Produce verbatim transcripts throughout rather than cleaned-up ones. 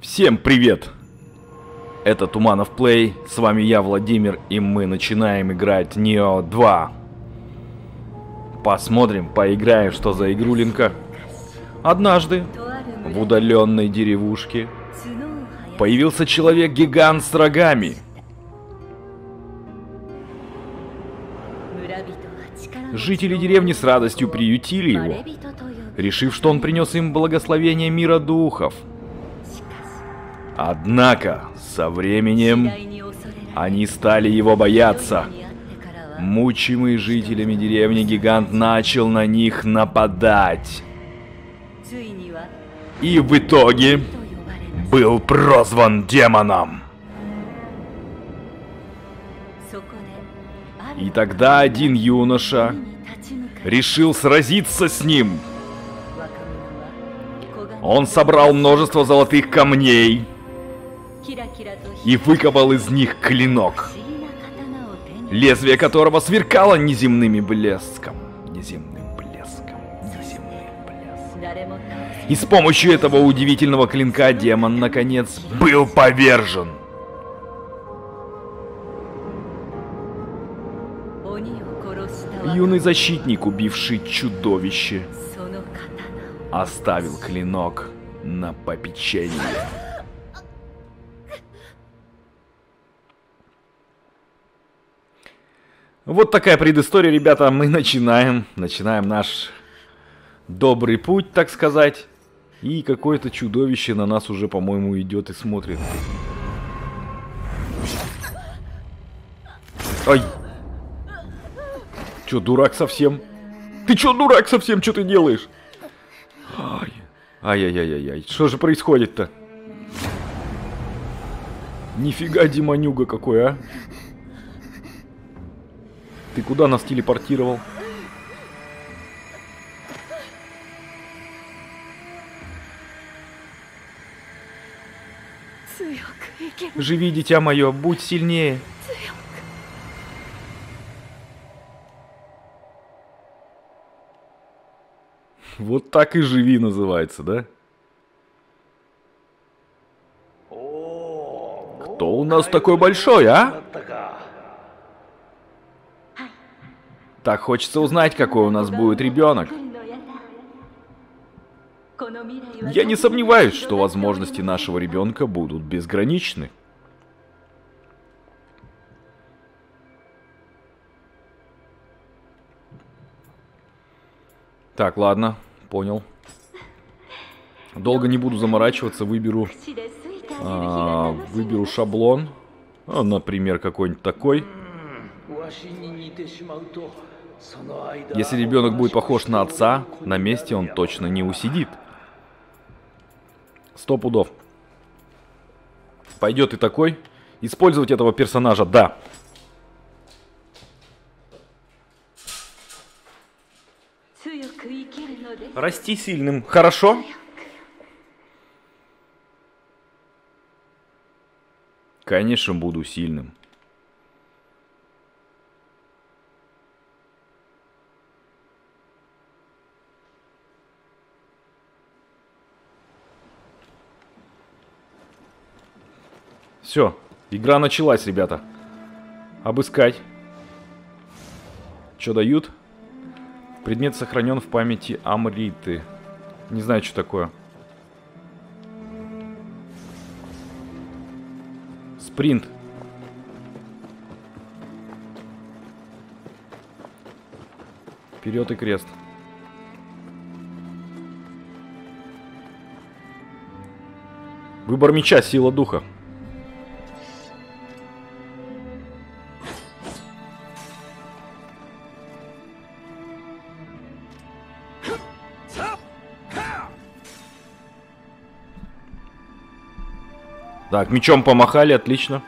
Всем привет! Это Туманов Плей, с вами я, Владимир, и мы начинаем играть Нео два. Посмотрим, поиграем, что за игрулинка. Однажды, в удаленной деревушке, появился человек-гигант с рогами. Жители деревни с радостью приютили его, решив, что он принес им благословение мира духов. Однако, со временем, они стали его бояться. Мучимый жителями деревни, гигант начал на них нападать. И в итоге был прозван демоном. И тогда один юноша решил сразиться с ним. Он собрал множество золотых камней и выкопал из них клинок, лезвие которого сверкало неземным блеском. Неземным блеском. Неземным блеском. И с помощью этого удивительного клинка демон, наконец, был повержен. Юный защитник, убивший чудовище, оставил клинок на попечение. Вот такая предыстория, ребята. Мы начинаем. Начинаем наш добрый путь, так сказать. И какое-то чудовище на нас уже, по-моему, идет и смотрит. Ай! Чё, дурак совсем? Ты чё, дурак совсем? Что ты делаешь? Ай, ай-яй-яй-яй. Что же происходит-то? Нифига демонюга какой, а? Ты куда нас телепортировал? Живи, дитя мое, будь сильнее. Вот так и живи называется, да? Кто у нас такой большой, а? Так хочется узнать, какой у нас будет ребенок. Я не сомневаюсь, что возможности нашего ребенка будут безграничны. Так, ладно, понял. Долго не буду заморачиваться, выберу, а, выберу шаблон. Ну, например, какой-нибудь такой. Если ребенок будет похож на отца, на месте он точно не усидит. Сто пудов. Пойдет и такой. Использовать этого персонажа, да. Расти сильным. Хорошо? Конечно, буду сильным. Все, игра началась, ребята. Обыскать. Что дают? Предмет сохранен в памяти Амриты. Не знаю, что такое. Спринт. Вперед и крест. Выбор меча, сила духа. Так, мечом помахали, отлично.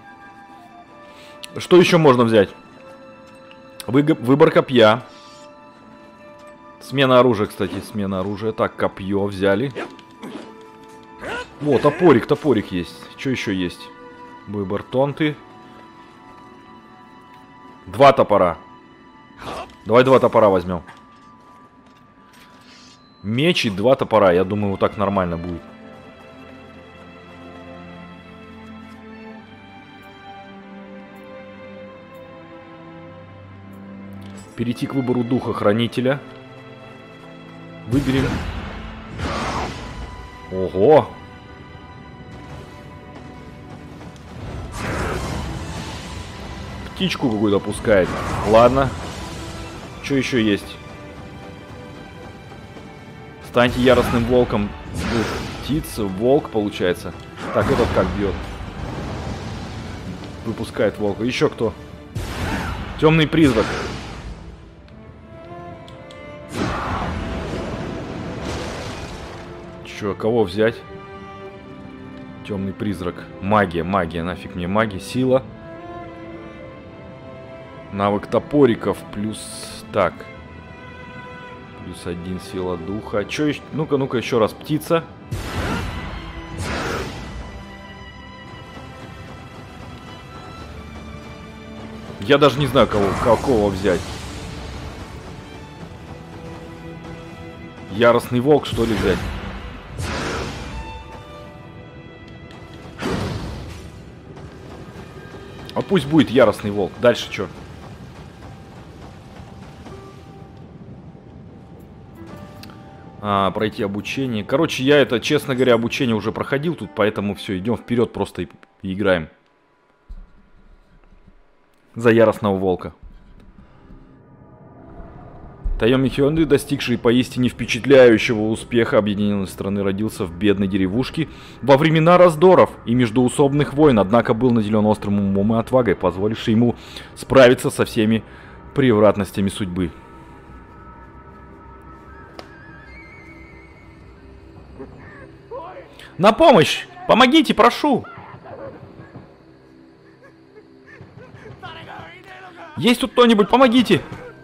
Что еще можно взять? Вы, выбор копья. Смена оружия, кстати, смена оружия. Так, копье взяли. Вот, топорик, топорик есть. Что еще есть? Выбор тонты. Два топора. Давай два топора возьмем. Меч и два топора. Я думаю, вот так нормально будет. Перейти к выбору духа хранителя. Выберем. Ого! Птичку какую-то пускает. Ладно. Что еще есть? Станьте яростным волком. Птица, волк получается. Так, этот как бьет? Выпускает волка. Еще кто? Темный призрак. Че, кого взять? Темный призрак. Магия, магия. Нафиг мне магия. Сила. Навык топориков. Плюс... Так. Плюс один сила духа. Че еще? Ну-ка, ну-ка, еще раз. Птица. Я даже не знаю, кого, какого взять. Яростный волк, что ли, взять? А пусть будет яростный волк. Дальше что? А, пройти обучение. Короче, я это, честно говоря, обучение уже проходил тут, поэтому все, идем вперед просто и, и играем. За яростного волка. Тайоми Хёнды, достигший поистине впечатляющего успеха объединенной страны, родился в бедной деревушке во времена раздоров и междоусобных войн, однако был наделен острым умом и отвагой, позволившей ему справиться со всеми превратностями судьбы. На помощь! Помогите, прошу! Есть тут кто-нибудь? Помогите!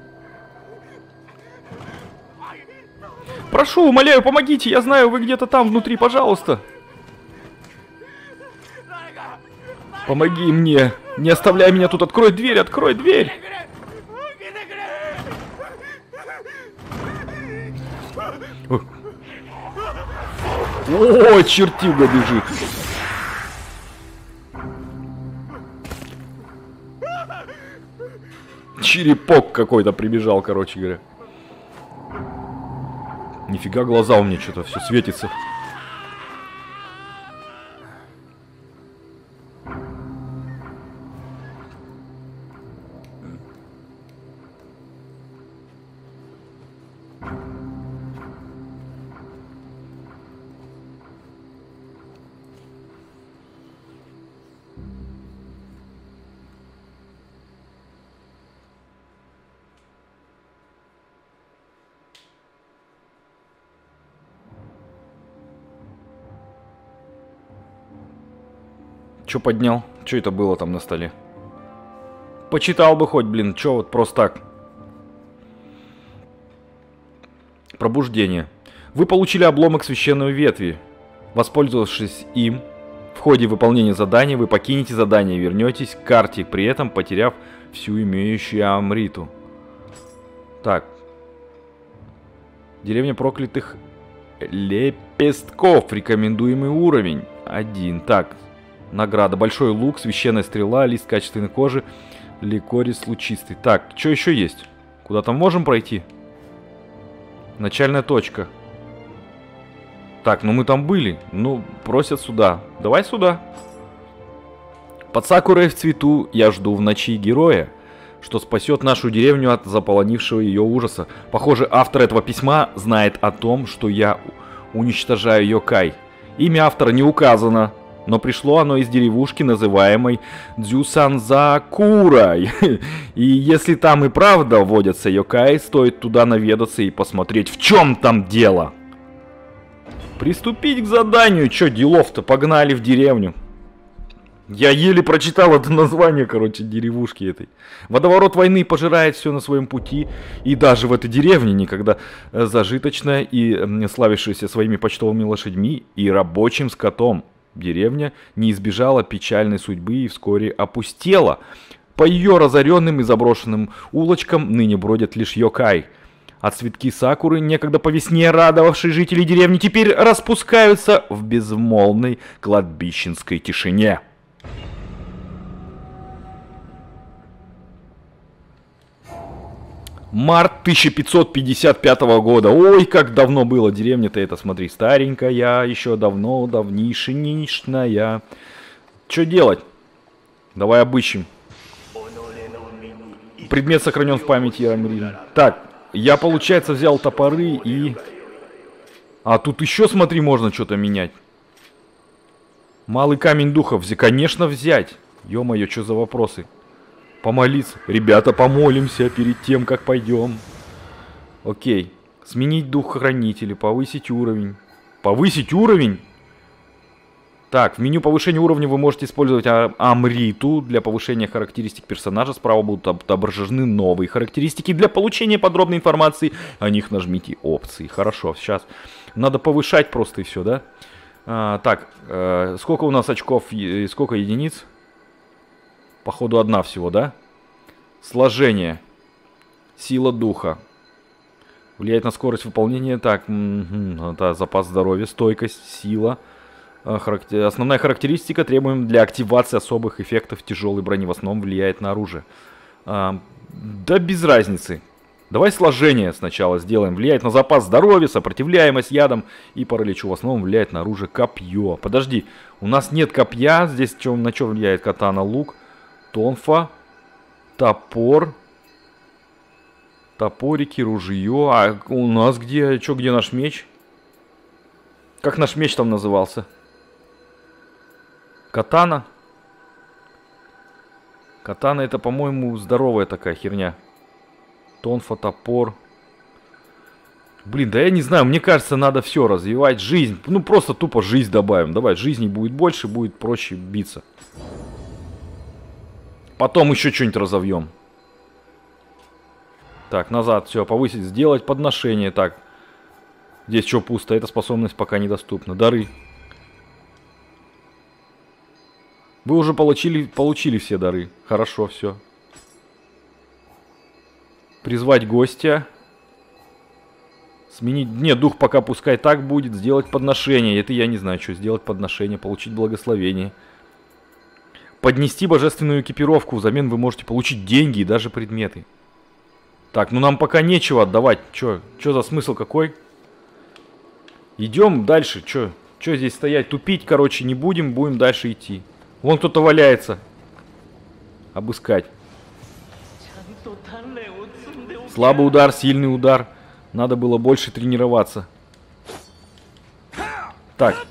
Прошу, умоляю, помогите! Я знаю, вы где-то там внутри, пожалуйста! Помоги мне! Не оставляй меня тут! Открой дверь! Открой дверь! О, чертюга бежит! Черепок какой-то прибежал, короче говоря. Нифига, глаза у меня что-то все светится. Чё поднял? Чё это было там на столе? Почитал бы хоть, блин, чё вот просто так. Пробуждение. Вы получили обломок священной ветви. Воспользовавшись им, в ходе выполнения задания вы покинете задание и вернетесь к карте, при этом потеряв всю имеющую амриту. Так. Деревня проклятых лепестков. Рекомендуемый уровень. Один. Так. Награда. Большой лук, священная стрела, лист качественной кожи, ликорис лучистый. Так, что еще есть? Куда там можем пройти? Начальная точка. Так, ну мы там были. Ну, просят сюда. Давай сюда. Под сакурой в цвету я жду в ночи героя, что спасет нашу деревню от заполонившего ее ужаса. Похоже, автор этого письма знает о том, что я уничтожаю йокай. Имя автора не указано. Но пришло оно из деревушки, называемой Дзюсанзакурой. И если там и правда водятся йокай, стоит туда наведаться и посмотреть, в чем там дело. Приступить к заданию. Че делов-то? Погнали в деревню. Я еле прочитал это название, короче, деревушки этой. Водоворот войны пожирает все на своем пути. И даже в этой деревне, никогда зажиточная и славившаяся своими почтовыми лошадьми и рабочим скотом, деревня не избежала печальной судьбы и вскоре опустела. По ее разоренным и заброшенным улочкам ныне бродят лишь йокай. А цветки сакуры, некогда по весне радовавшие жителей деревни, теперь распускаются в безмолвной кладбищенской тишине. Март тысяча пятьсот пятьдесят пятого года. Ой, как давно было. Деревня-то это, смотри, старенькая, еще давно, давнишнишная. Что делать? Давай обыщем. Предмет сохранен в памяти Яромирина. Так, я, получается, взял топоры и... А тут еще, смотри, можно что-то менять. Малый камень духа. Конечно, взять. Ё-моё, что за вопросы? Помолиться. Ребята, помолимся перед тем, как пойдем. Окей. Сменить дух хранителя. Повысить уровень. Повысить уровень? Так, в меню повышения уровня вы можете использовать Амриту для повышения характеристик персонажа. Справа будут отображены новые характеристики. Для получения подробной информации о них нажмите опции. Хорошо, сейчас надо повышать просто и все, да? А, так, э, сколько у нас очков, э, сколько единиц? Походу одна всего, да? Сложение. Сила духа. Влияет на скорость выполнения. Так, угу, это запас здоровья, стойкость, сила. Характер... Основная характеристика, требуем для активации особых эффектов тяжелой брони. В основном влияет на оружие. А, да без разницы. Давай сложение сначала сделаем. Влияет на запас здоровья, сопротивляемость ядам и параличу. В основном влияет на оружие копье. Подожди, у нас нет копья. Здесь чё, на что влияет катана, лук, тонфа, топор, топорики, ружье. А у нас где, что, где наш меч? Как наш меч там назывался? Катана. Катана это, по-моему, здоровая такая херня. Тонфа, топор. Блин, да я не знаю, мне кажется, надо все развивать. Жизнь, ну просто тупо жизнь добавим. Давай, жизни будет больше, будет проще биться. Потом еще что-нибудь разовьем. Так, назад, все, повысить, сделать подношение. Так, здесь что пусто, эта способность пока недоступна. Дары. Вы уже получили, получили все дары. Хорошо, все. Призвать гостя. Сменить... Нет, дух пока пускай так будет. Сделать подношение. Это я не знаю, что сделать подношение. Получить благословение. Поднести божественную экипировку. Взамен вы можете получить деньги и даже предметы. Так, ну нам пока нечего отдавать. Че, че за смысл какой? Идем дальше. Че, че здесь стоять? Тупить, короче, не будем. Будем дальше идти. Вон кто-то валяется. Обыскать. Слабый удар, сильный удар. Надо было больше тренироваться. Так.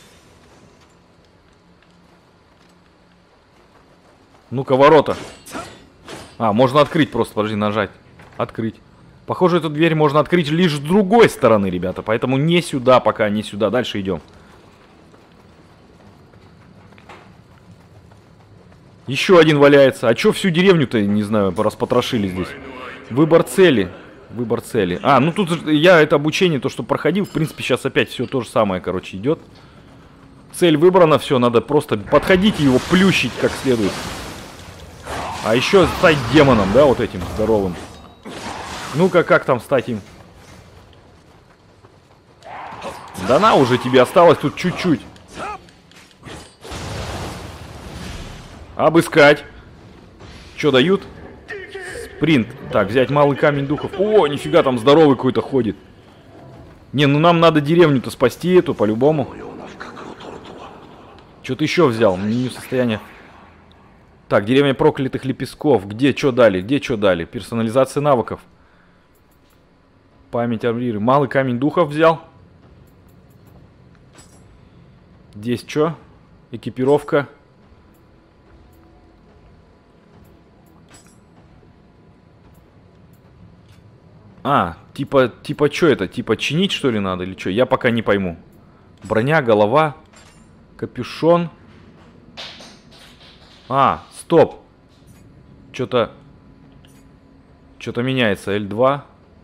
Ну-ка, ворота. А, можно открыть просто, подожди, нажать. Открыть. Похоже, эту дверь можно открыть лишь с другой стороны, ребята. Поэтому не сюда пока, не сюда. Дальше идем. Еще один валяется. А чё всю деревню-то, не знаю, распотрошили здесь? Выбор цели. Выбор цели. А, ну тут я это обучение, то, что проходил, в принципе, сейчас опять все то же самое, короче, идет. Цель выбрана, все, надо просто подходить и его плющить как следует. А еще стать демоном, да, вот этим здоровым. Ну-ка, как там стать им? Да на уже, тебе осталось тут чуть-чуть. Обыскать. Что дают? Спринт. Так, взять малый камень духов. О, нифига, там здоровый какой-то ходит. Не, ну нам надо деревню-то спасти эту, по-любому. Что-то еще взял. Меню состояния. Так, деревня проклятых лепестков. Где, что дали? Где, что дали? Персонализация навыков. Память армиры. Малый камень духов взял. Здесь что? Экипировка. А, типа, типа, что это? Типа, чинить, что ли, надо или что? Я пока не пойму. Броня, голова, капюшон. А, стоп. Что-то... Что-то меняется. эль два.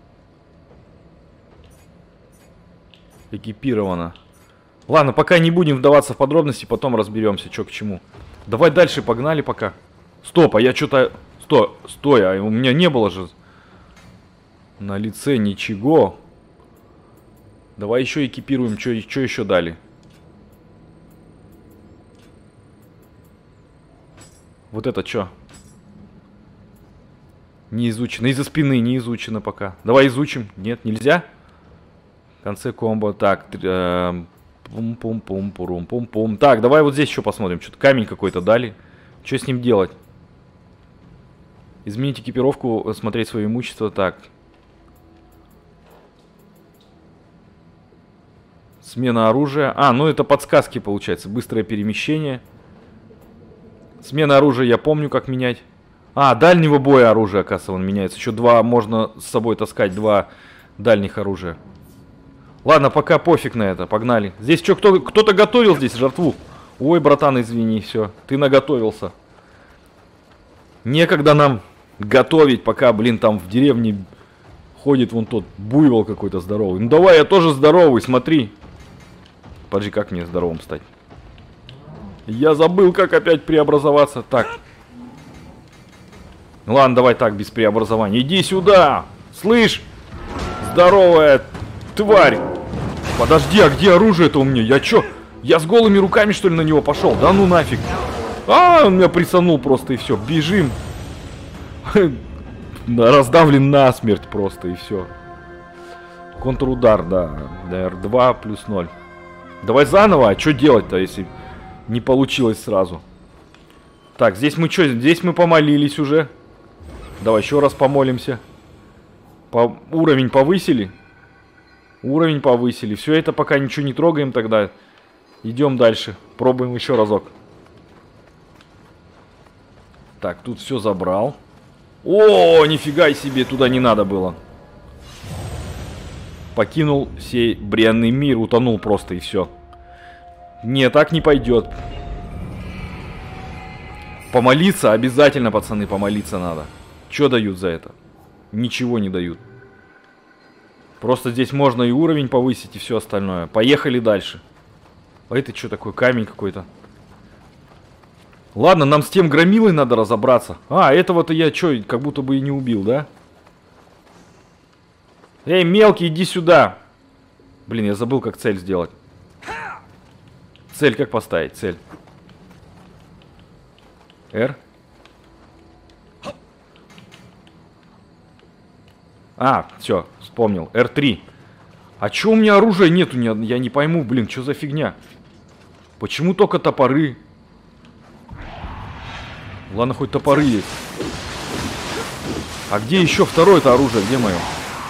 Экипировано. Ладно, пока не будем вдаваться в подробности, потом разберемся, что к чему. Давай дальше, погнали пока. Стоп, а я что-то... Стой, стой, а у меня не было же... На лице ничего. Давай еще экипируем. Что еще дали? Вот это что? Не изучено. Из-за спины не изучено пока. Давай изучим. Нет, нельзя? В конце комбо. Так. Пум-пум-пум-пум-пум-пум. Так, давай вот здесь еще посмотрим. Что-то камень какой-то дали. Что с ним делать? Изменить экипировку, смотреть свое имущество. Так. Смена оружия. А, ну это подсказки получается. Быстрое перемещение. Смена оружия я помню, как менять. А, дальнего боя оружие, оказывается, он меняется. Еще два можно с собой таскать, два дальних оружия. Ладно, пока пофиг на это, погнали. Здесь что, кто, кто-то готовил здесь жертву? Ой, братан, извини, все, ты наготовился. Некогда нам готовить, пока, блин, там в деревне ходит вон тот буйвол какой-то здоровый. Ну давай, я тоже здоровый, смотри. Подожди, как мне здоровым стать? Я забыл, как опять преобразоваться. Так. Ладно, давай так, без преобразования. Иди сюда! Слышь! Здоровая тварь! Подожди, а где оружие-то у меня? Я чё? Я с голыми руками, что ли, на него пошел? Да ну нафиг! А, он меня присанул просто, и все. Бежим! Раздавлен насмерть просто, и все. Контрудар, да. эр два плюс ноль. Давай заново, а что делать-то, если не получилось сразу? Так, здесь мы что? Здесь мы помолились уже. Давай еще раз помолимся. По... Уровень повысили. Уровень повысили. Все это пока ничего не трогаем тогда. Идем дальше. Пробуем еще разок. Так, тут все забрал. О, нифига себе, туда не надо было. Покинул сей бренный мир, утонул просто и все. Не, так не пойдет. Помолиться обязательно, пацаны, помолиться надо. Что дают за это? Ничего не дают. Просто здесь можно и уровень повысить, и все остальное. Поехали дальше. А это что такое? Камень какой-то. Ладно, нам с тем громилой надо разобраться. А, этого-то я что, как будто бы и не убил, да? Эй, мелкий, иди сюда. Блин, я забыл, как цель сделать. Цель как поставить? Цель. R. А, все, вспомнил. эр три. А чё у меня оружия нету? Я не пойму, блин, что за фигня? Почему только топоры? Ладно, хоть топоры есть. А где еще второе-то оружие? Где мое?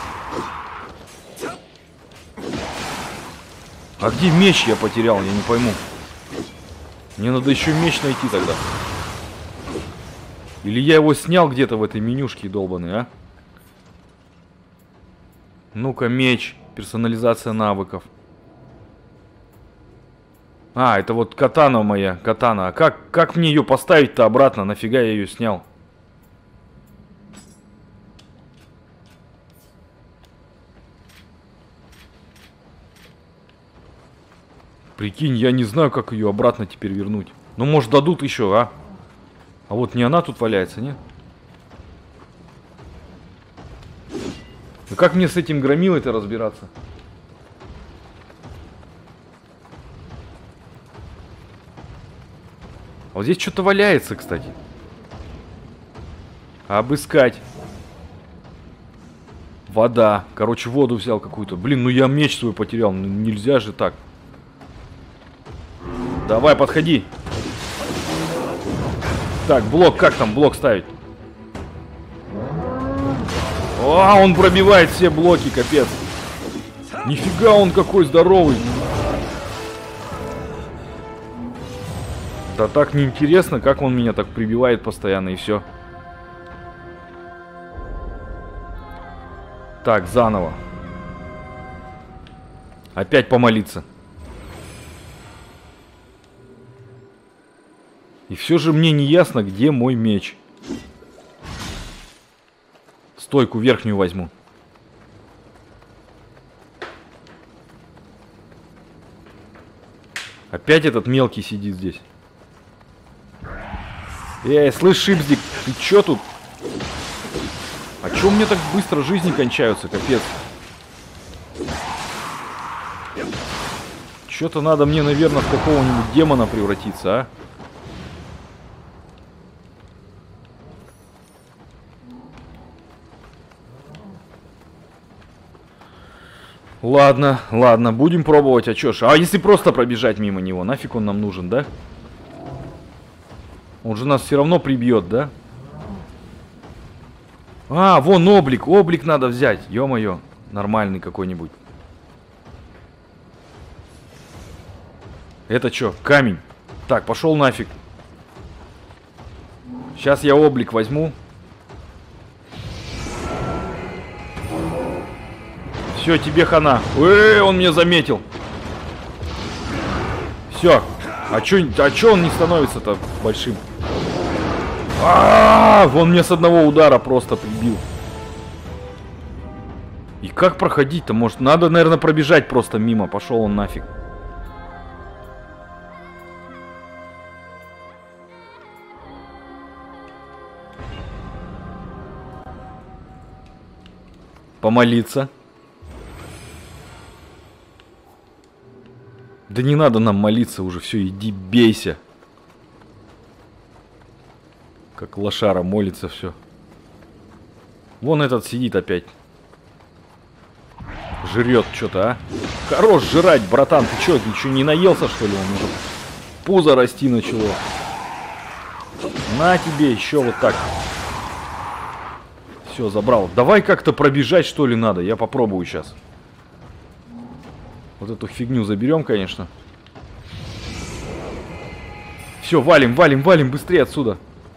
А где меч я потерял? Я не пойму. Мне надо еще меч найти тогда. Или я его снял где-то в этой менюшке долбаной, а? Ну-ка, меч. Персонализация навыков. А, это вот катана моя. Катана. А как, как мне ее поставить-то обратно? Нафига я ее снял? Прикинь, я не знаю, как ее обратно теперь вернуть. Ну, может, дадут еще, а? А вот не она тут валяется, нет? Ну как мне с этим громилой-то разбираться? А вот здесь что-то валяется, кстати. Обыскать. Вода. Короче, воду взял какую-то. Блин, ну я меч свой потерял. Ну нельзя же так. Давай, подходи. Так, блок, как там блок ставить? А, он пробивает все блоки, капец. Нифига он какой здоровый. Да так неинтересно, как он меня так прибивает постоянно, и все. Так, заново. Опять помолиться. И все же мне не ясно, где мой меч. Стойку верхнюю возьму. Опять этот мелкий сидит здесь. Эй, слышь, Шипздик, ты чё тут? А чё у меня так быстро жизни кончаются, капец? Чё-то надо мне, наверное, в какого-нибудь демона превратиться, а? Ладно, ладно, будем пробовать, а чё ж? А если просто пробежать мимо него, нафиг он нам нужен, да? Он же нас все равно прибьет, да? А, вон облик, облик надо взять, ё-моё, нормальный какой-нибудь. Это чё, камень? Так, пошел нафиг. Сейчас я облик возьму. Все, тебе хана. Эй, он меня заметил. Все. А чё, а чё он не становится-то большим? А-а-а! Вон меня с одного удара просто прибил. И как проходить-то? Может, надо, наверное, пробежать просто мимо. Пошел он нафиг. Помолиться. Да не надо нам молиться уже, все, иди бейся. Как лошара молится, все. Вон этот сидит опять. Жрет что-то, а. Хорош жрать, братан, ты что, ничего не наелся, что ли? Он уже пузо расти начало. На тебе еще вот так. Все, забрал. Давай как-то пробежать, что ли, надо. Я попробую сейчас. Вот эту фигню заберем, конечно. Все, валим, валим, валим быстрее отсюда.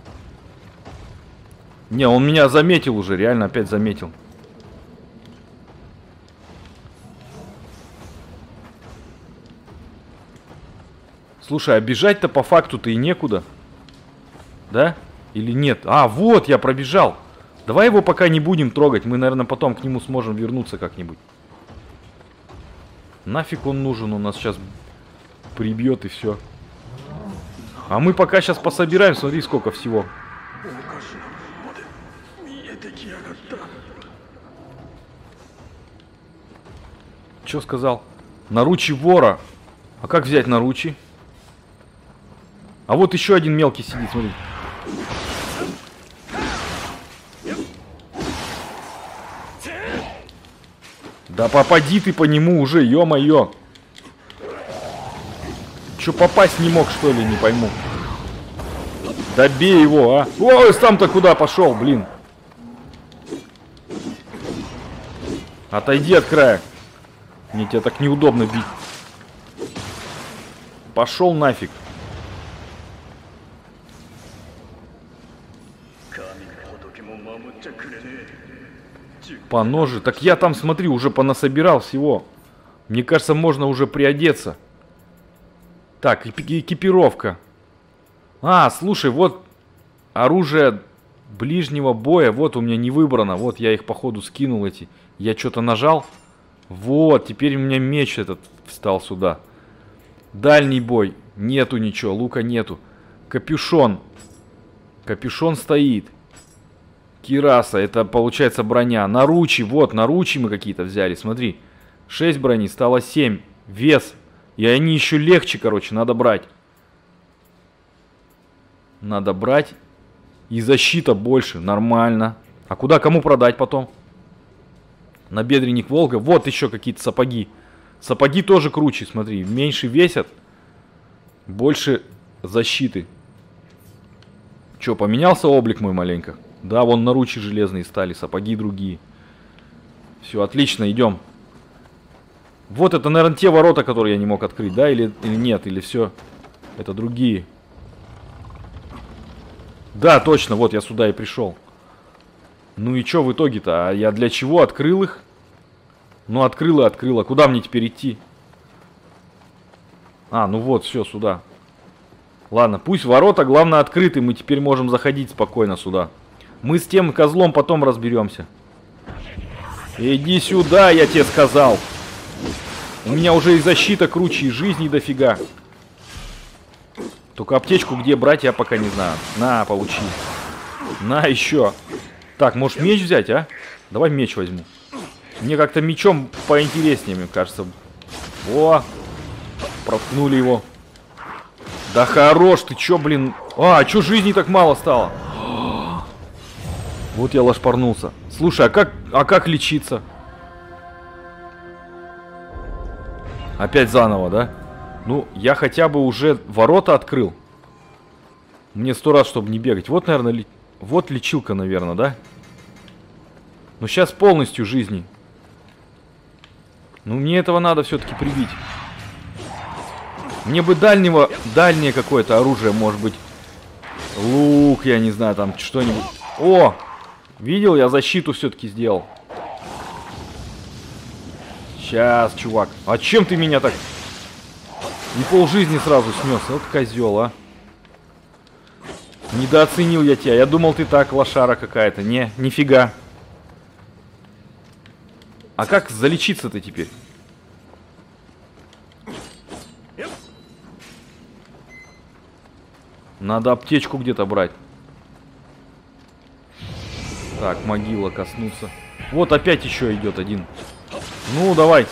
Не, он меня заметил уже, реально опять заметил. Слушай, а бежать-то по факту-то и некуда. Да? Или нет? А, вот, я пробежал. Давай его пока не будем трогать. Мы, наверное, потом к нему сможем вернуться как-нибудь. Нафиг он нужен, он нас сейчас прибьет и все. А мы пока сейчас пособираем, смотри, сколько всего. Че сказал? Наручи вора. А как взять наручи? А вот еще один мелкий сидит, смотри. Да попади ты по нему уже, ё-моё. Чё, попасть не мог, что ли, не пойму. Да бей его, а. Ой, сам-то куда пошел, блин. Отойди от края. Мне тебя так неудобно бить. Пошел нафиг. По ноже. Так я там, смотри, уже понасобирал всего. Мне кажется, можно уже приодеться. Так, экипировка. А, слушай, вот оружие ближнего боя. Вот у меня не выбрано. Вот я их, походу, скинул эти. Я что-то нажал. Вот, теперь у меня меч этот встал сюда. Дальний бой. Нету ничего, лука нету. Капюшон. Капюшон стоит. Кираса, это получается броня. Наручи, вот, наручи мы какие-то взяли, смотри. шесть брони, стало семь. Вес. И они еще легче, короче, надо брать. Надо брать. И защита больше, нормально. А куда, кому продать потом? Набедренник Волга. Вот еще какие-то сапоги. Сапоги тоже круче, смотри. Меньше весят. Больше защиты. Че, поменялся облик мой маленько? Да, вон наручи железные стали, сапоги другие. Все, отлично, идем. Вот это, наверное, те ворота, которые я не мог открыть, да? Или, или нет, или все. Это другие. Да, точно, вот я сюда и пришел. Ну и что в итоге-то? А я для чего открыл их? Ну, открыл и открыл. А куда мне теперь идти? А, ну вот, все, сюда. Ладно, пусть ворота, главное, открыты. Мы теперь можем заходить спокойно сюда. Мы с тем козлом потом разберемся. Иди сюда, я тебе сказал. У меня уже и защита круче, и жизни дофига. Только аптечку где брать, я пока не знаю. На, получи. На, еще. Так, может меч взять, а? Давай меч возьму. Мне как-то мечом поинтереснее, мне кажется. О, проткнули его. Да хорош, ты чё, блин? А, чё жизни так мало стало? Вот я лошпарнулся. Слушай, а как, а как лечиться? Опять заново, да? Ну, я хотя бы уже ворота открыл. Мне сто раз, чтобы не бегать. Вот, наверное, ли... вот лечилка, наверное, да? Но сейчас полностью жизни. Ну, мне этого надо все-таки прибить. Мне бы дальнего, дальнее какое-то оружие, может быть. Лук, я не знаю, там что-нибудь. О! Видел, я защиту все-таки сделал. Сейчас, чувак. А чем ты меня так... И полжизни сразу снес. Вот козел, а. Недооценил я тебя. Я думал, ты так, лошара какая-то. Не, нифига. А как залечиться-то теперь? Надо аптечку где-то брать. Так, могила коснуться. Вот опять еще идет один. Ну, давай.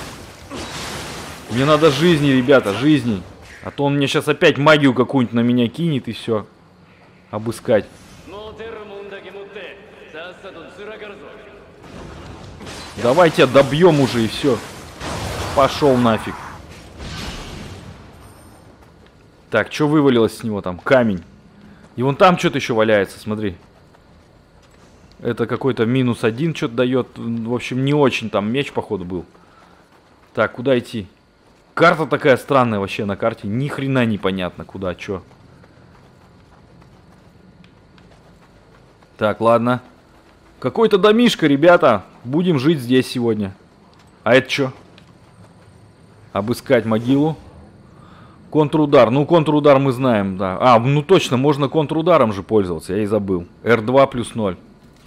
Мне надо жизни, ребята, жизни. А то он мне сейчас опять магию какую-нибудь на меня кинет и все. Обыскать. Давайте добьем уже и все. Пошел нафиг. Так, что вывалилось с него там? Камень. И вон там что-то еще валяется, смотри. Это какой-то минус один что-то дает. В общем, не очень там меч, походу, был. Так, куда идти? Карта такая странная вообще на карте. Ни хрена непонятно, куда, что. Так, ладно. Какой-то домишко, ребята. Будем жить здесь сегодня. А это что? Обыскать могилу. Контрудар. Ну, контрудар мы знаем, да. А, ну точно, можно контрударом же пользоваться. Я и забыл. эр два плюс ноль.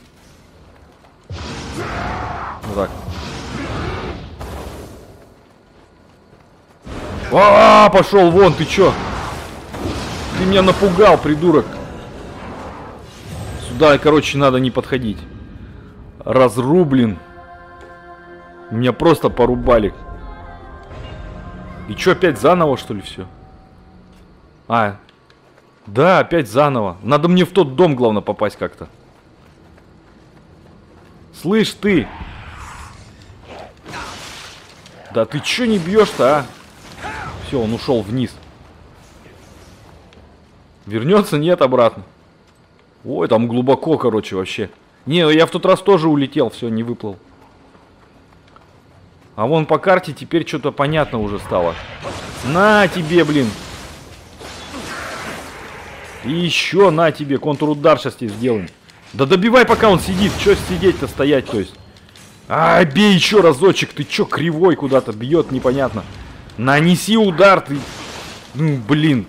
Вот так. А, -а, -а пошел вон, ты чё? Ты меня напугал, придурок. Сюда, короче, надо не подходить. Разрублен. Меня просто порубали. И чё, опять заново, что ли, все? А, да, опять заново. Надо мне в тот дом, главное, попасть как-то. Слышь, ты. Да ты чё не бьешь-то, а? Все, он ушел вниз. Вернется? Нет, обратно. Ой, там глубоко, короче, вообще. Не, я в тот раз тоже улетел, все, не выплыл. А вон по карте теперь что-то понятно уже стало. На тебе, блин. И еще на тебе, контрудар сейчас тебе сделаем. Да добивай, пока он сидит. Че сидеть-то, стоять, то есть. А, бей еще разочек. Ты че, кривой куда-то бьет, непонятно. Нанеси удар, ты. Ну, блин.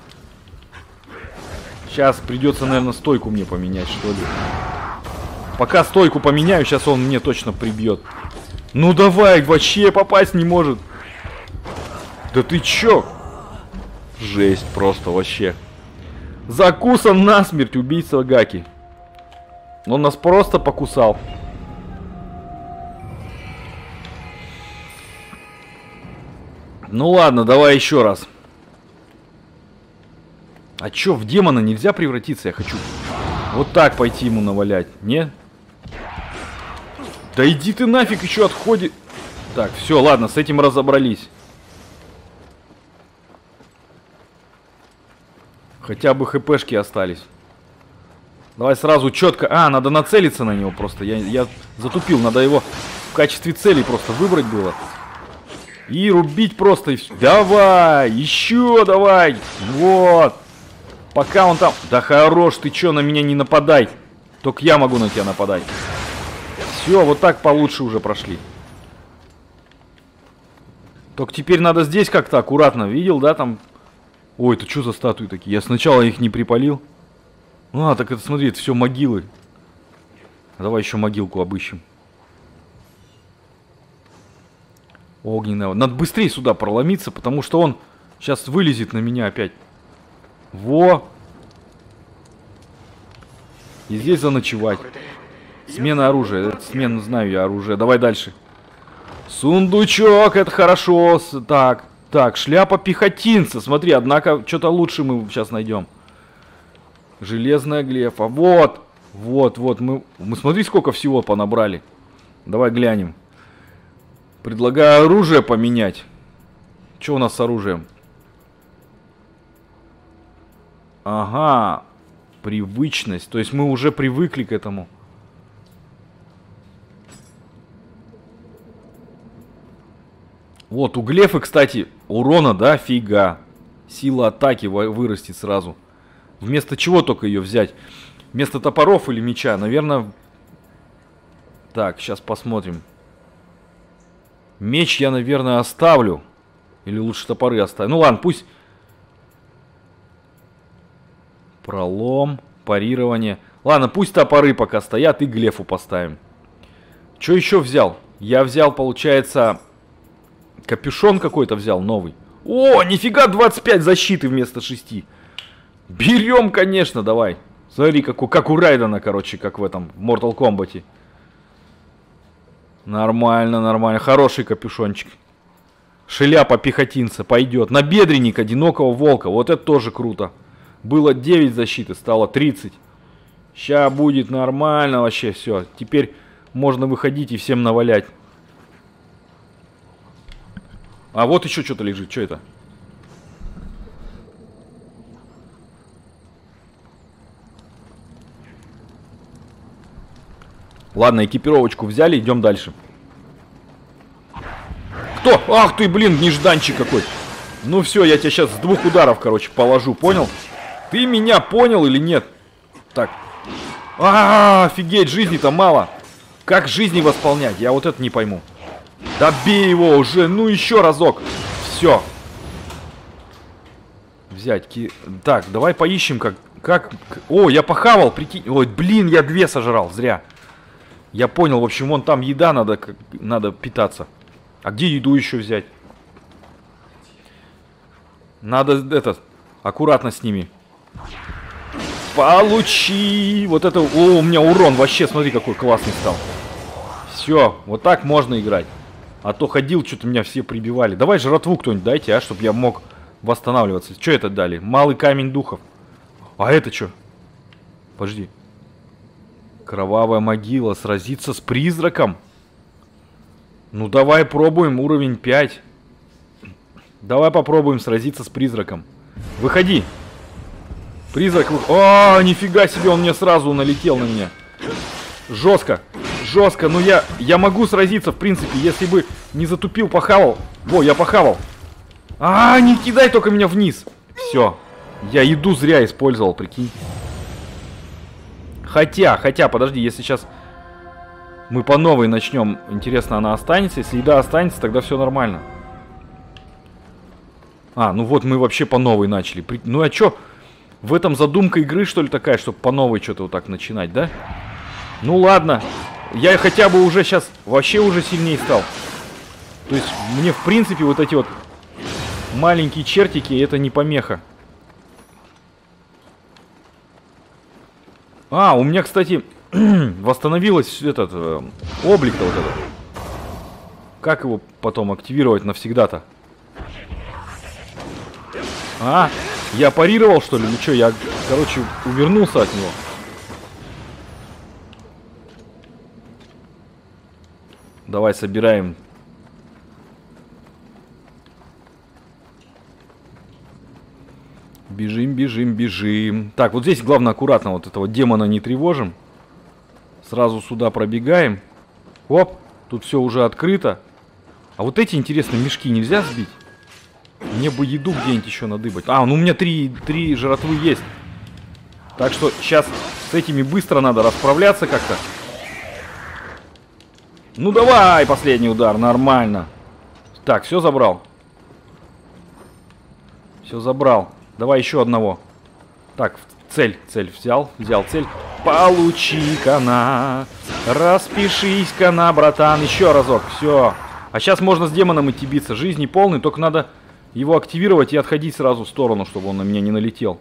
Сейчас придется, наверное, стойку мне поменять, что ли. Пока стойку поменяю, сейчас он мне точно прибьет. Ну давай, вообще попасть не может. Да ты чё? Жесть просто вообще. Закусан насмерть, убийца Гаки. Он нас просто покусал. Ну ладно, давай еще раз. А чё, в демона нельзя превратиться? Я хочу вот так пойти ему навалять. Не? Да иди ты нафиг, еще отходи. Так, все, ладно, с этим разобрались. Хотя бы хпшки остались. Давай сразу четко. А, надо нацелиться на него просто. Я, я затупил, надо его в качестве цели просто выбрать было. И рубить просто. И все. Давай, еще давай. Вот. Пока он там... Да хорош, ты че, на меня не нападай. Только я могу на тебя нападать. Все, вот так получше уже прошли. Только теперь надо здесь как-то аккуратно. Видел, да, там... Ой, это что за статуи такие? Я сначала их не припалил. А, так это, смотри, это все могилы. Давай еще могилку обыщем. Огненная. Надо быстрее сюда проломиться, потому что он сейчас вылезет на меня опять. Во! И здесь заночевать. Смена оружия. Это смена, знаю я, оружие. Давай дальше. Сундучок, это хорошо. Так, так, шляпа пехотинца. Смотри, однако, что-то лучше мы сейчас найдем. Железная глефа. Вот, вот, вот. Мы, мы смотри, сколько всего понабрали. Давай глянем. Предлагаю оружие поменять. Что у нас с оружием? Ага. Привычность. То есть мы уже привыкли к этому. Вот, у Глефы, кстати, урона, да, фига. Сила атаки вырастет сразу. Вместо чего только ее взять? Вместо топоров или меча? Наверное... Так, сейчас посмотрим. Меч я, наверное, оставлю. Или лучше топоры оставлю. Ну ладно, пусть... Пролом, парирование. Ладно, пусть топоры пока стоят и Глефу поставим. Что еще взял? Я взял, получается... Капюшон какой-то взял новый. О, нифига, двадцать пять защиты вместо шести. Берем, конечно, давай. Смотри, как у, как у Райдена, короче, как в этом, в Mortal Kombat. Нормально, нормально. Хороший капюшончик. Шляпа пехотинца пойдет. Набедренник одинокого волка. Вот это тоже круто. Было девять защиты, стало тридцать. Ща будет нормально вообще все. Теперь можно выходить и всем навалять. А вот еще что-то лежит. Что это? Ладно, экипировочку взяли, идем дальше. Кто? Ах ты, блин, нежданчик какой. Ну все, я тебя сейчас с двух ударов, короче, положу, понял? Ты меня понял или нет? Так. А, офигеть, жизни-то мало. Как жизни восполнять? Я вот это не пойму. Да бей его уже, ну еще разок. Все. Взять. Ки... Так, давай поищем, как... как... О, я похавал, прикинь. Ой, блин, я две сожрал, зря. Я понял, в общем, вон там еда, надо, как... надо питаться. А где еду еще взять? Надо, это, аккуратно с ними. Получи! Вот это... О, у меня урон вообще, смотри, какой классный стал. Все, вот так можно играть. А то ходил, что-то меня все прибивали. Давай жратву кто-нибудь дайте, а, чтобы я мог восстанавливаться. Что это дали? Малый камень духов. А это что? Подожди. Кровавая могила. Сразиться с призраком? Ну давай пробуем, уровень пять. Давай попробуем сразиться с призраком. Выходи. Призрак... О, нифига себе, он мне сразу налетел на меня. Жестко. Жестко. Ну я... Я могу сразиться, в принципе, если бы не затупил, похавал. Во, я похавал. А, не кидай только меня вниз. Все. Я еду зря использовал, прикинь. Хотя, хотя, подожди, если сейчас мы по новой начнем, интересно, она останется? Если еда останется, тогда все нормально. А, ну вот мы вообще по новой начали. Ну а чё? В этом задумка игры, что ли, такая, чтобы по новой что-то вот так начинать, да? Ну ладно. Я хотя бы уже сейчас вообще уже сильнее стал. То есть мне, в принципе, вот эти вот маленькие чертики, это не помеха. А, у меня, кстати, восстановилось этот э, облик-то вот этот. Как его потом активировать навсегда-то? А, я парировал, что ли? Ну что, я, короче, увернулся от него. Давай собираем. Бежим, бежим, бежим. Так, вот здесь главное аккуратно вот этого демона не тревожим. Сразу сюда пробегаем. Оп, тут все уже открыто. А вот эти, интересно, мешки нельзя сбить? Мне бы еду где-нибудь еще надыбать. А, ну у меня три, три жратвы есть. Так что сейчас с этими быстро надо расправляться как-то. Ну давай, последний удар, нормально. Так, все забрал. Все забрал. Давай еще одного. Так, цель, цель взял, взял цель. Получи-ка на, распишись-ка на, братан. Еще разок, все. А сейчас можно с демоном идти биться. Жизни полный, только надо его активировать и отходить сразу в сторону, чтобы он на меня не налетел.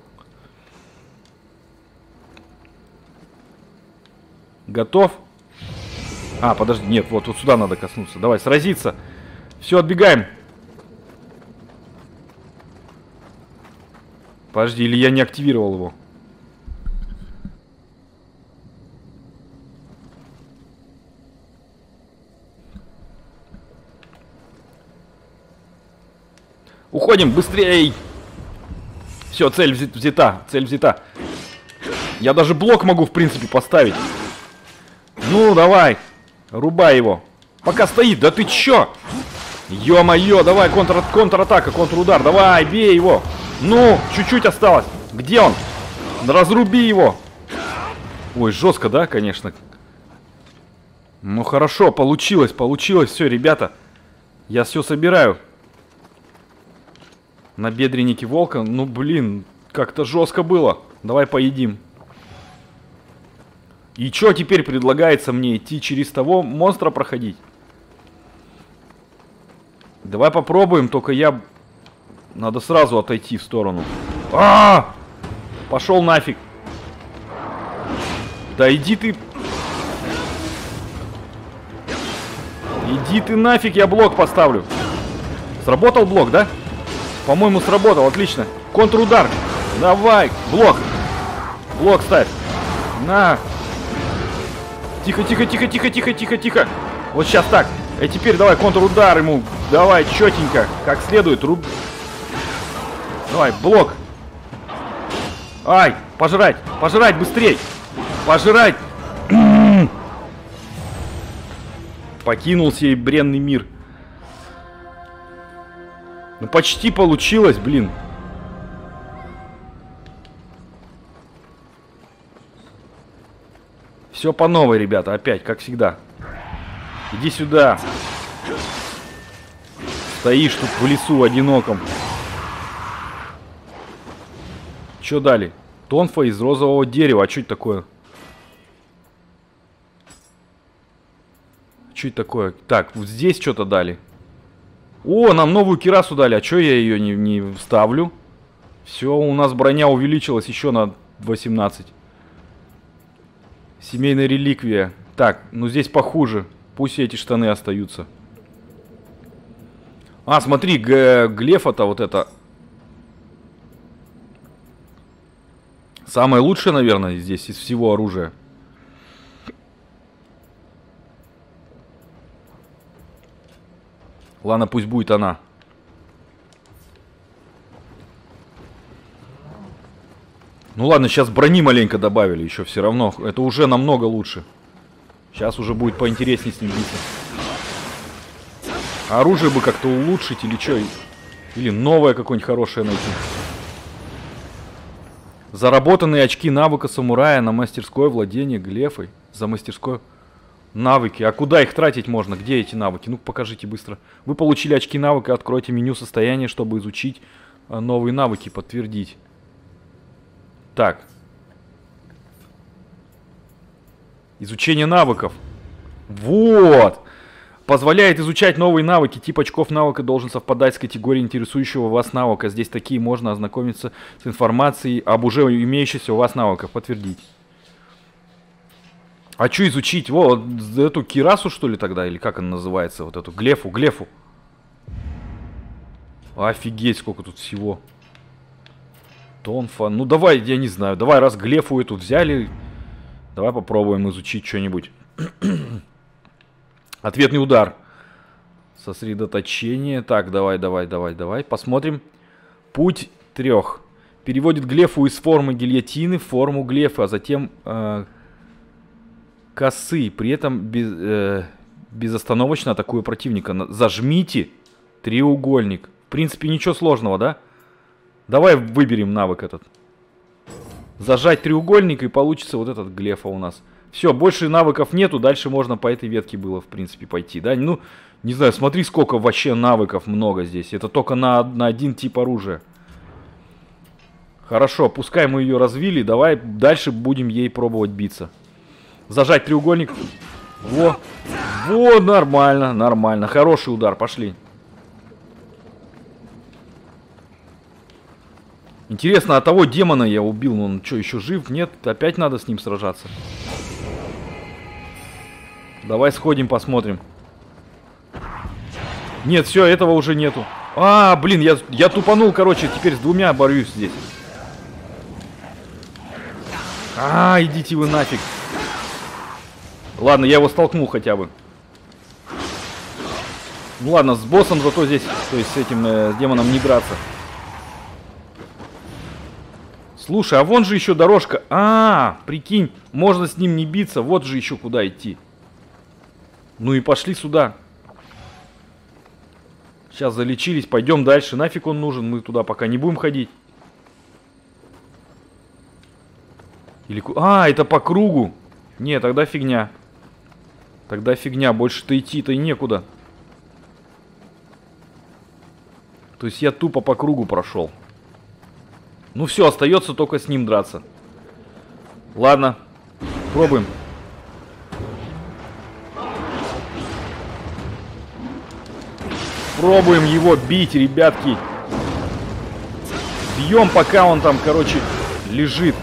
Готов? А, подожди, нет, вот, вот сюда надо коснуться. Давай, сразиться. Все, отбегаем. Подожди, или я не активировал его? Уходим, быстрей! Все, цель взята, цель взята. Я даже блок могу, в принципе, поставить. Ну, давай, рубай его. Пока стоит, да ты чё? Ё-моё, давай, контр, контратака, контрудар, давай, бей его. Ну, чуть-чуть осталось. Где он? Разруби его. Ой, жестко, да, конечно. Ну, хорошо, получилось, получилось. Все, ребята, я все собираю. Набедренники волка, ну, блин, как-то жестко было. Давай поедим. И что теперь предлагается мне? Идти через того монстра проходить? Давай попробуем, только я... Надо сразу отойти в сторону. А! Пошел нафиг. Да иди ты... Иди ты нафиг, я блок поставлю. Сработал блок, да? По-моему, сработал, отлично. Контрудар. Давай, блок. Блок ставь. На. Тихо, тихо, тихо, тихо, тихо, тихо, тихо. Вот сейчас так. И теперь давай контрудар ему. Давай, четенько. Как следует. Руб... Давай, блок. Ай, пожрать. Пожрать быстрей. Пожрать. Покинул сей бренный мир. Ну почти получилось, блин. Все по новой, ребята, опять, как всегда. Иди сюда. Стоишь тут в лесу одиноком. Что дали? Тонфа из розового дерева. А что это такое? Что это такое? Так, вот здесь что-то дали. О, нам новую кирасу дали. А что я ее не, не вставлю? Все, у нас броня увеличилась еще на восемнадцать. Семейная реликвия. Так, ну здесь похуже. Пусть эти штаны остаются. А, смотри, глефа-то вот это. Самое лучшее, наверное, здесь из всего оружия. Ладно, пусть будет она. Ну ладно, сейчас брони маленько добавили еще все равно. Это уже намного лучше. Сейчас уже будет поинтереснее с ним биться. А оружие бы как-то улучшить или что? Или новое какое-нибудь хорошее найти. Заработанные очки навыка самурая на мастерское владение глефой. За мастерское... Навыки. А куда их тратить можно? Где эти навыки? Ну покажите быстро. Вы получили очки навыка. Откройте меню состояния, чтобы изучить новые навыки. Подтвердить. Так. Изучение навыков. Вот. Позволяет изучать новые навыки. Тип очков навыка должен совпадать с категорией интересующего вас навыка. Здесь такие можно ознакомиться с информацией об уже имеющихся у вас навыках. Подтвердить. А что изучить? Во, вот эту кирасу, что ли, тогда? Или как она называется? Вот эту глефу, глефу. Офигеть, сколько тут всего. Тонфа. Ну, давай, я не знаю. Давай, раз глефу эту взяли, давай попробуем изучить что-нибудь. Ответный удар. Сосредоточение. Так, давай, давай, давай, давай. Посмотрим. Путь трех. Переводит глефу из формы гильотины в форму глефы, а затем... Э косы, при этом без, э, безостановочно атакуя противника. Зажмите треугольник. В принципе, ничего сложного, да? Давай выберем навык этот. Зажать треугольник, и получится вот этот глефа у нас. Все, больше навыков нету, дальше можно по этой ветке было, в принципе, пойти, да? Ну, не знаю, смотри, сколько вообще навыков много здесь. Это только на, на один тип оружия. Хорошо, пускай мы ее развили, давай дальше будем ей пробовать биться. Зажать треугольник. Во. Во, нормально, нормально. Хороший удар, пошли. Интересно, а того демона я убил, он что, еще жив? Нет, опять надо с ним сражаться. Давай сходим, посмотрим. Нет, все, этого уже нету. А, блин, я, я тупанул, короче, теперь с двумя борюсь здесь. А, идите вы нафиг. Ладно, я его столкнул хотя бы. Ну ладно, с боссом зато здесь, то есть с этим, э, с демоном не драться. Слушай, а вон же еще дорожка. А, прикинь, можно с ним не биться. Вот же еще куда идти. Ну и пошли сюда. Сейчас залечились, пойдем дальше. Нафиг он нужен, мы туда пока не будем ходить. Или... А, это по кругу. Не, тогда фигня. Тогда фигня, больше-то идти-то и некуда. То есть я тупо по кругу прошел. Ну все, остается только с ним драться. Ладно, пробуем. Пробуем его бить, ребятки. Бьем, пока он там, короче, лежит.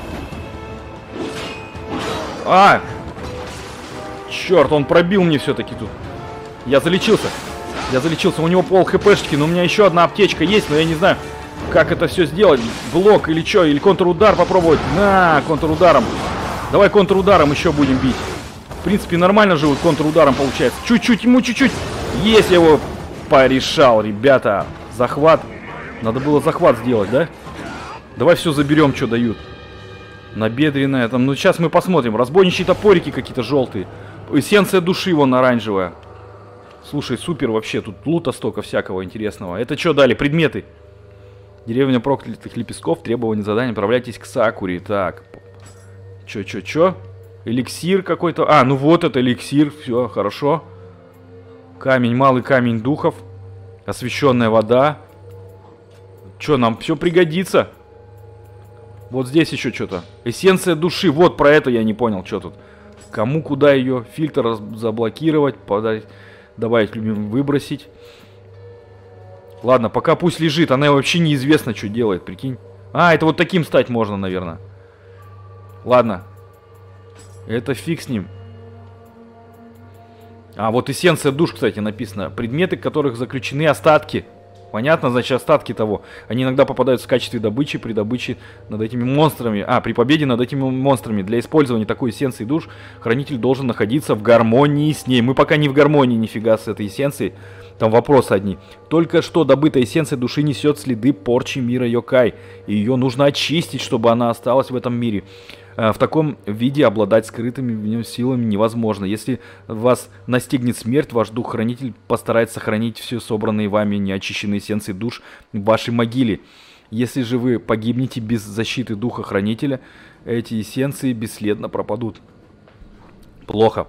А! Черт, он пробил мне все-таки тут. Я залечился. Я залечился. У него пол хпшечки, но у меня еще одна аптечка есть, но я не знаю, как это все сделать. Блок или что, или контрудар попробовать. На, контрударом. Давай контрударом еще будем бить. В принципе, нормально же вот контрударом получается. Чуть-чуть, ему чуть-чуть. Есть, я его порешал, ребята. Захват. Надо было захват сделать, да? Давай все заберем, что дают. Набедренная там. Ну, сейчас мы посмотрим. Разбойничьи топорики какие-то желтые. Эссенция души вон оранжевая. Слушай, супер вообще. Тут лута столько всякого интересного. Это что дали? Предметы. Деревня проклятых лепестков. Требования задания. Отправляйтесь к Сакуре. Так. Чё, чё, чё? Эликсир какой-то. А, ну вот это эликсир. Все, хорошо. Камень, малый камень духов. Освященная вода. Чё, нам все пригодится. Вот здесь еще что-то. Эссенция души. Вот про это я не понял, что тут. Кому куда ее? Фильтр заблокировать. Подать, добавить любимым, выбросить. Ладно, пока пусть лежит. Она вообще неизвестно, что делает, прикинь. А, это вот таким стать можно, наверное. Ладно. Это фиг с ним. А, вот эссенция душ, кстати, написано. Предметы, в которых заключены остатки. Понятно, значит, остатки того. Они иногда попадаются в качестве добычи при добыче над этими монстрами. А, при победе над этими монстрами. Для использования такой эссенции душ хранитель должен находиться в гармонии с ней. Мы пока не в гармонии нифига с этой эссенцией. Там вопросы одни. Только что добытая эссенция души несет следы порчи мира Йокай. И ее нужно очистить, чтобы она осталась в этом мире. В таком виде обладать скрытыми в нем силами невозможно. Если вас настигнет смерть, ваш дух-хранитель постарается сохранить все собранные вами неочищенные эссенции душ в вашей могиле. Если же вы погибнете без защиты духа-хранителя, эти эссенции бесследно пропадут. Плохо.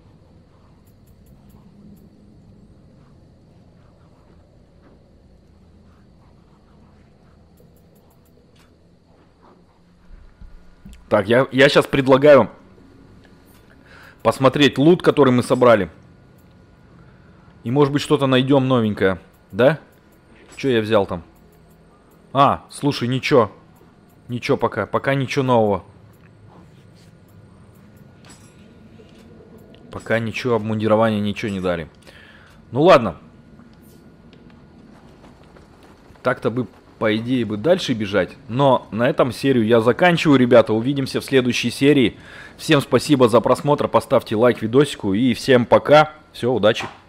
Так, я, я сейчас предлагаю посмотреть лут, который мы собрали. И может быть что-то найдем новенькое. Да? Что я взял там? А, слушай, ничего. Ничего пока. Пока ничего нового. Пока ничего, обмундирования ничего не дали. Ну ладно. Так-то бы... По идее бы дальше бежать, но на этом серию я заканчиваю, ребята. Увидимся в следующей серии. Всем спасибо за просмотр, поставьте лайк видосику и всем пока. Все, удачи.